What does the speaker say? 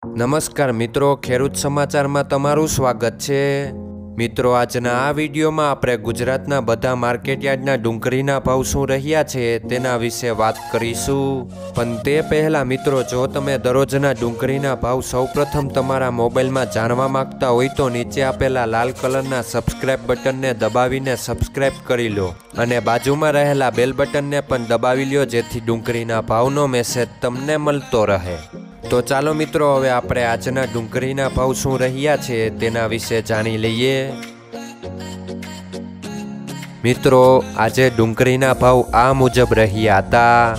નમસ્કાર મિત્રો, ખેડૂત સમાચારમાં તમારું સ્વાગત છે। મિત્રો, આજના આ વિડીયોમાં આપણે ગુજરાતના બધા માર્કેટયાર્ડના ડુંગળીના ભાવ શું રહ્યા છે તેના વિશે વાત કરીશું। પણ તે પહેલાં મિત્રો, જો તમે દરરોજના ડુંગળીના ભાવ સૌપ્રથમ તમારા મોબાઈલમાં જાણવા માંગતા હોય તો નીચે આપેલા લાલ કલરના સબસ્ક્રાઇબ બટનને દબાવીને સબસ્ક્રાઇબ કરી લો અને બાજુમાં રહેલા બેલ બટનને પણ દબાવી લો, જેથી ડુંગળીના ભાવનો મેસેજ તમને મળતો રહે। તો ચાલો મિત્રો, હવે આપણે આજના ડુંગળીના ભાવ શું રહ્યા છે તેના વિશે જાણી લઈએ। મિત્રો, આજે ડુંગળીના ભાવ આ મુજબ રહ્યા હતા।